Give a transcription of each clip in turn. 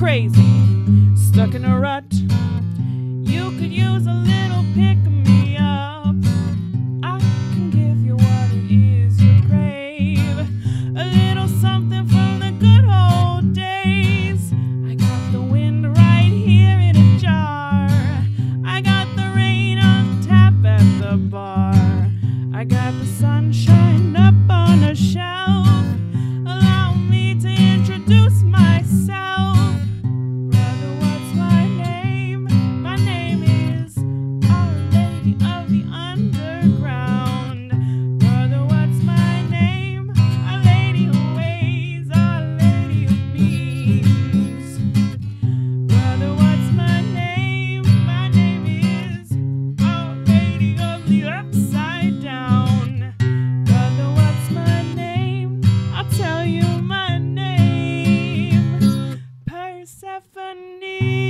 crazy, stuck in a rut. You could use a little pick-me-up. I can give you what it is you crave, a little something from the good old days. I got the wind right here in a jar. I got the rain on tap at the bar. I got the sunshine up on a shelf. Allow me to introduce myself. Brother, what's my name? My name is Our Lady of the Underground. Brother, what's my name? A lady who weighs, Our Lady of Means. Brother, what's my name? My name is Our Lady of the Upside Down. Brother, what's my name? I'll tell you my name. Persephone.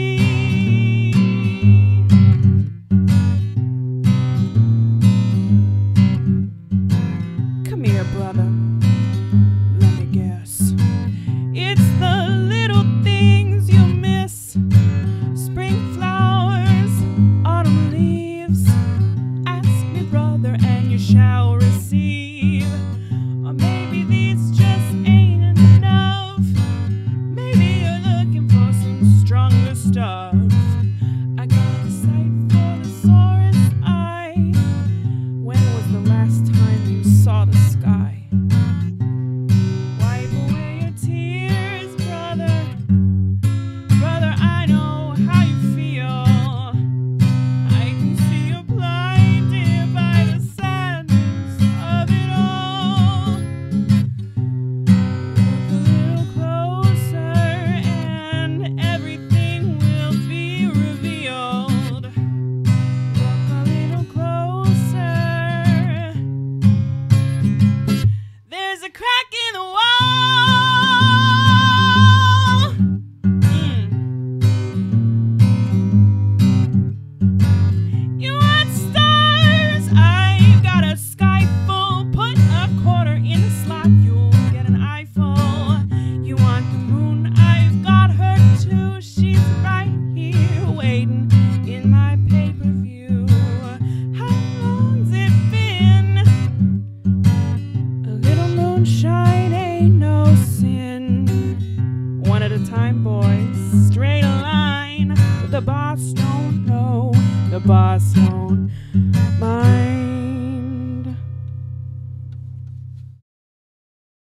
Come here, brother. Let me guess. It's the little things you miss. Spring flowers, autumn leaves. Ask me, brother, and you shall receive. Or maybe these just ain't enough. Maybe you're looking for some stronger stuff.